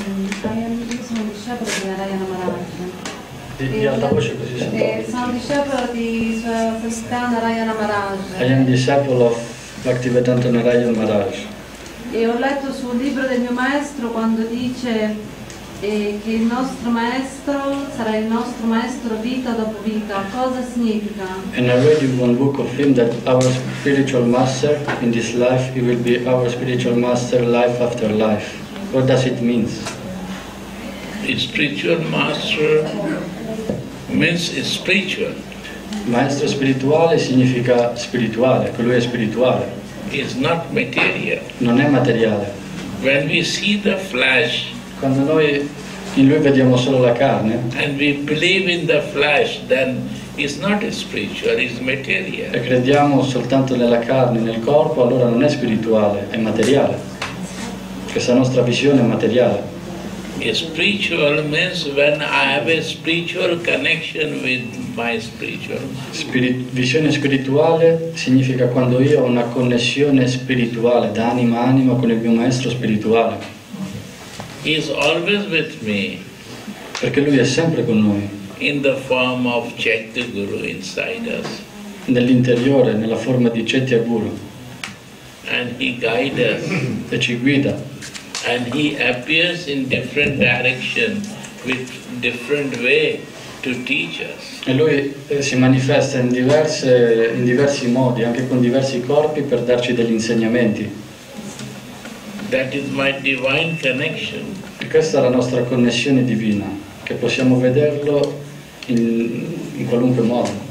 Io sono discepolo di Narayana Maharaja. Di alta voce così sento. Sono discepolo di Sua Santità Narayana Maharaja. I am disciple of Bhaktivedanta Narayana Maharaj. E ho letto sul libro del mio maestro quando dice che il nostro maestro sarà il nostro maestro vita dopo vita. Cosa significa? And I read in one book of him that our spiritual master in this life, he will be our spiritual master life after life. What does it mean? The spiritual master means spiritual. Maestro spirituale significa spirituale, che lui è spirituale. Is not material. Non è materiale. When we see the flesh, Quando noi in lui vediamo solo la carne and we believe in the flesh, then it's not spiritual, it's material. e crediamo soltanto nella carne, nel corpo, allora non è spirituale, è materiale. Questa nostra visione è materiale. Spiritual means when I have a spiritual connection with my spiritual master. Visione spirituale significa quando io ho una connessione spirituale, da anima a anima, con il mio maestro spirituale. He is always with me. Perché lui è sempre con noi. In the form of Chaitya Guru inside us. Nell'interiore, nella forma di Chaitya Guru. And he guides us. E ci guida. And he appears in different direction with different way to teach us. E lui si manifesta in diversi modi, anche con diversi corpi, per darci degli insegnamenti. That is my divine connection. E questa è la nostra connessione divina, che possiamo vederlo in qualunque modo.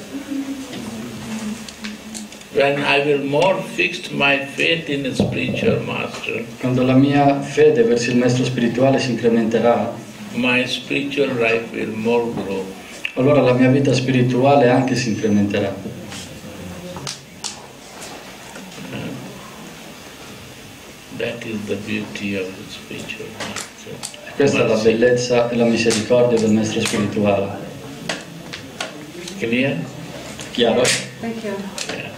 When I will more fix my faith in a spiritual master, Quando la mia fede verso il maestro spirituale si incrementerà, my spiritual life will more grow. allora la mia vita spirituale anche si incrementerà. That is the beauty of the spiritual master. E questa è la bellezza e la misericordia del maestro spirituale. Clear? Chiaro? Thank you. Yeah.